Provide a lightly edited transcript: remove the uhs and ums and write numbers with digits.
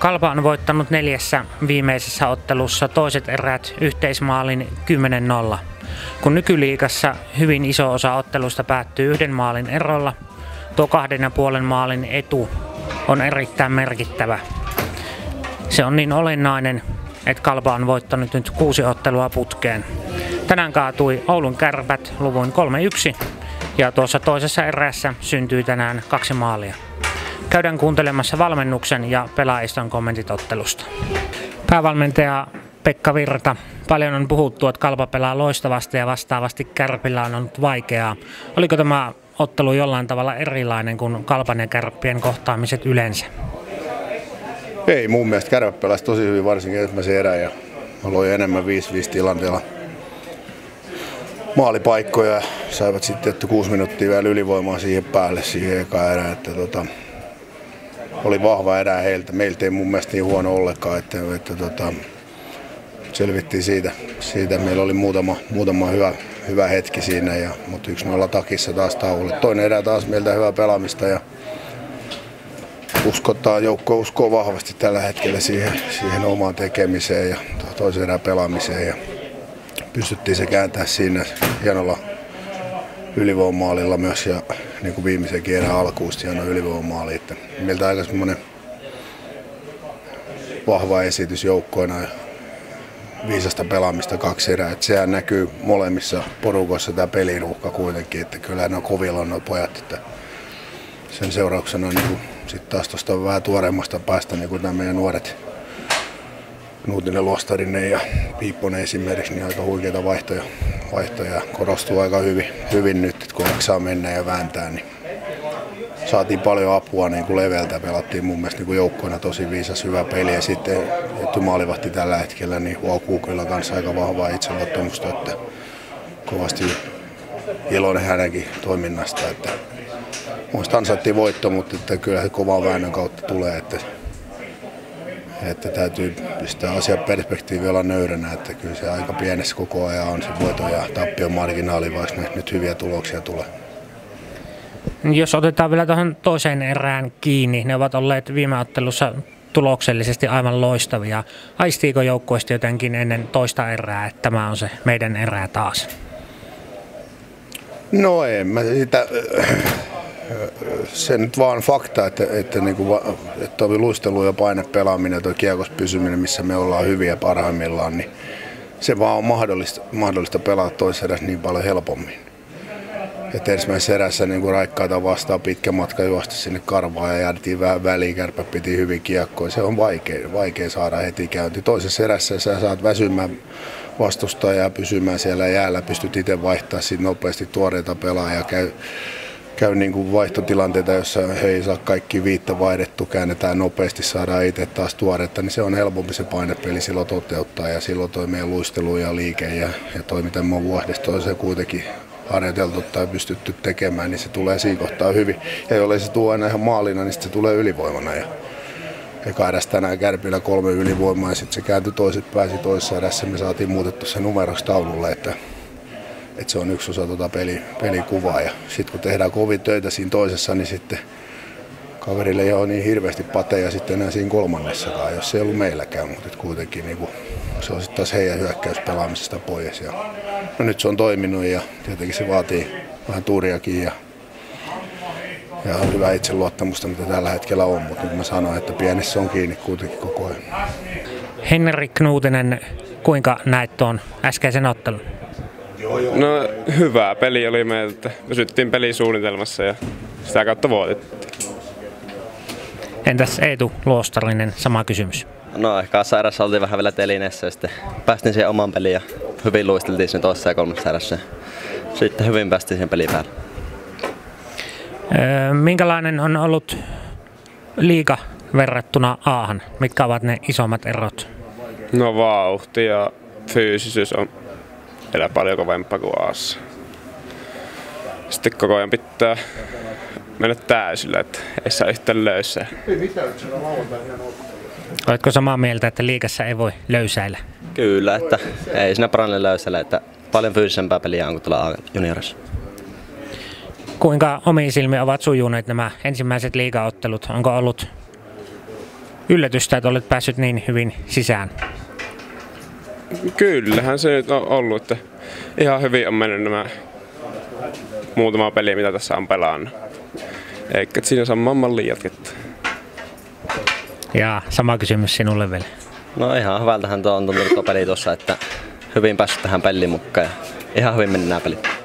Kalpa on voittanut 4 viimeisessä ottelussa toiset erät yhteismaalin 10-0. Kun nykyliigassa hyvin iso osa ottelusta päättyy 1 maalin erolla, tuo 2,5 maalin etu on erittäin merkittävä. Se on niin olennainen, että Kalpa on voittanut nyt 6 ottelua putkeen. Tänään kaatui Oulun Kärpät luvuin 3-1 ja tuossa toisessa erässä syntyi tänään 2 maalia. Käydään kuuntelemassa valmennuksen ja pelaajiston kommentit ottelusta. Päävalmentaja Pekka Virta, paljon on puhuttu, että Kalpa pelaa loistavasti ja vastaavasti Kärpillä on ollut vaikeaa. Oliko tämä ottelu jollain tavalla erilainen kuin Kalpan ja Kärppien kohtaamiset yleensä? Ei, mun mielestä Kärpät pelasi tosi hyvin, varsinkin ensimmäisen erän, ja loi enemmän 5-5 tilanteella maalipaikkoja ja saivat sitten 6 minuuttia vielä ylivoimaa siihen päälle siihen ekaan erään. Oli vahva erä heiltä. Meiltä ei mun mielestä niin huono ollenkaan, että selvittiin siitä. Meillä oli muutama hyvä hetki siinä, mutta 1-0 takissa taas tauolle. Toinen erä taas meiltä hyvää pelaamista ja joukko uskoo vahvasti tällä hetkellä siihen omaan tekemiseen ja toisen erän pelaamiseen. Ja pystyttiin se kääntää siinä hienolla ylivoimamaalilla myös ja niin kuin viimeisenkin erän alkuun hieno ylivoimamaali. Meiltä aika semmoinen vahva esitys joukkoina ja viisasta pelaamista 2 erää. Sehän näkyy molemmissa porukoissa tämä peliruuhka kuitenkin, että kyllä ne on kovilla nuo pojat. Että sen seurauksena niin sitten taas tuosta vähän tuoreemmasta päästä niin kuin nämä meidän nuoret Nuutinen, Luostarinen ja Piipponen esimerkiksi, niin aika huikeita vaihtoja korostuu aika hyvin nyt, että kun saa mennä ja vääntää, niin saatiin paljon apua niin kuin leveltä, pelattiin mun mielestä niin joukkoina tosi viisas, hyvä peli ja sitten maalivahti tällä hetkellä niin huokuu kyllä kanssa aika vahvaa itseluottamusta, että kovasti iloinen hänenkin toiminnasta, että muista ansaittiin voitto, mutta että kyllä se kovan väännön kautta tulee, että täytyy pistää asian perspektiivi olla nöyränä, että kyllä se aika pienessä koko ajan on se voiton ja tappion marginaali, vaikka nyt hyviä tuloksia tulee. Jos otetaan vielä tuohon toiseen erään kiinni, ne ovat olleet viime ottelussa tuloksellisesti aivan loistavia. Aistiiko joukkueesta jotenkin ennen toista erää, että tämä on se meidän erää taas? No en mä sitä. Se nyt vaan fakta, että toi luistelu ja painepelaaminen, tuo kiekossa pysyminen, missä me ollaan hyviä parhaimmillaan, niin se vaan on mahdollista pelata toisessa erässä niin paljon helpommin. Että ensimmäisessä erässä niin Raikkaita vastaan pitkä matka juosta sinne karvaan ja jäätiin vähän väliin, Kärpä piti hyvin kiekkoa. Se on vaikea saada heti käynti. Toisessa erässä sä saat väsymään vastustajaa ja pysymään siellä jäällä, pystyt itse vaihtamaan siitä nopeasti tuoreita pelaajia. Käy niin kuin vaihtotilanteita, jossa he ei saa kaikki 5 vaihdettu, käännetään nopeasti, saadaan itse taas tuoretta, niin se on helpompi se painepeli silloin toteuttaa ja silloin toi meidän luistelu ja liike ja toi mitä me on vuodesta toiseen kuitenkin harjoiteltu tai pystytty tekemään, niin se tulee siinä kohtaa hyvin. Ja jollei se tule aina ihan maalina, niin se tulee ylivoimana. Ja eka eräs tänään Kärpillä 3 ylivoimaa ja sitten se kääntyi pääsi toisessa erässä, me saatiin muutettu se numeroksi taululle, että se on yksi osa tuota pelikuvaa ja sitten kun tehdään kovin töitä siinä toisessa, niin sitten kaverille ei ole niin hirveästi pateja sitten enää siinä kolmannessakaan, jos se ei ollut meilläkään, mutta kuitenkin niin se on sitten taas heidän hyökkäyspelaamisesta pois. No nyt se on toiminut ja tietenkin se vaatii vähän tuuriakin ja hyvää itseluottamusta, mitä tällä hetkellä on, mutta nyt mä sanoin, että pienessä on kiinni kuitenkin koko ajan. Henrik Nuutinen, kuinka näet tuon äskeisen ottelun? No hyvä peli oli meiltä. Pysyttiin pelisuunnitelmassa ja sitä kautta voitettiin. Entäs Eetu Luostarinen, sama kysymys? No ehkä erässä oltiin vähän vielä telineessä ja sitten päästiin siihen oman peliin ja hyvin luisteltiin sen toisessa ja kolmessa erässä. Sitten hyvin päästiin siihen peliin päälle. Minkälainen on ollut liiga verrattuna A:han? Mitkä ovat ne isommat erot? No vauhti ja fyysisyys on vielä paljon kovempaa kuin A:ssa. Sitten koko ajan pitää mennä täysillä, että ei saa yhtään löysää. Oletko samaa mieltä, että liigassa ei voi löysäillä? Kyllä, että ei siinä paranne löysäillä, että paljon fyysisempää peliä on kuin tuolla juniorissa. Kuinka omiin silmiin ovat sujuneet nämä ensimmäiset liigaottelut? Onko ollut yllätystä, että olet päässyt niin hyvin sisään? Kyllähän se nyt on ollut, että ihan hyvin on mennyt nämä muutama peli, mitä tässä on pelannut. Eikä siinä samaan malliin jatkettu. Ja sama kysymys sinulle vielä. No ihan hyvältähän tuo on tuntunut tuo peli tuossa, että hyvin päässyt tähän peliin mukaan ja ihan hyvin meni nämä pelit.